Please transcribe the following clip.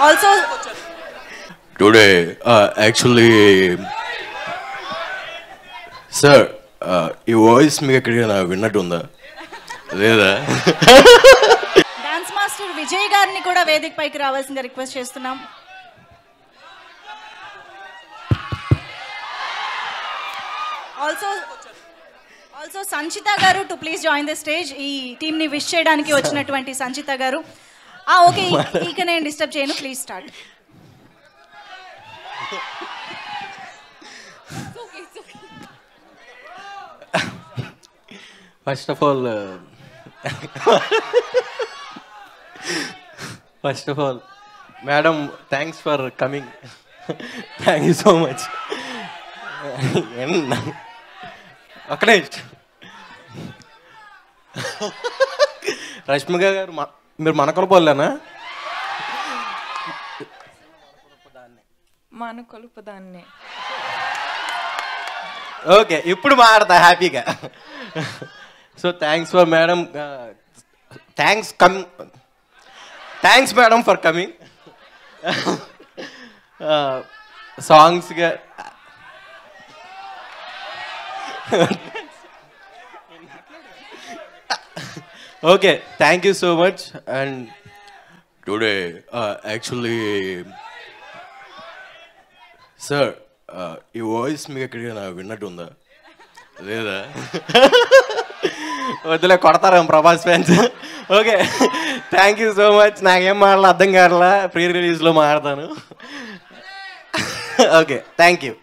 Also, today, actually, sir, ఈ voice మీకు ఎక్కడికైనా విన్నట్టు ఉందా లేదా? డాన్స్ మాస్టర్ విజయ్ గారిని కూడా వేదిక పైకి రావాల్సిందిగా రిక్వెస్ట్ చేస్తున్నాం. ఆల్సో సంచిత గారు to please join the stage. ఈ టీమ్ ని విష్ చేయడానికి వచ్చినటువంటి సంచిత గారు. ఓకే, ఇక నేను డిస్టర్బ్ చేయను, please start. First of all madam, thanks for coming. Thank you so much. అక్కడే రష్మిక గారు, మీరు మనకొలపోలేనా? మనకొలుపుదాన్నే. ఓకే, ఇప్పుడు మాట్లాడతా హ్యాపీగా. So thanks for madam, thanks madam for coming. సాంగ్స్గా okay, thank you so much. And today actually sir, ఈ voice మీకు ఎక్కడికైనా విన్నట్టు ఉందా లేదా? వద్దులే, కొడతారేమో Prabhas fans. Okay, thank you so much. నాకేం మాటలు అర్థం కావట్లా, ప్రీ రిలీజ్లో మాట్లాడతాను. Okay, thank you.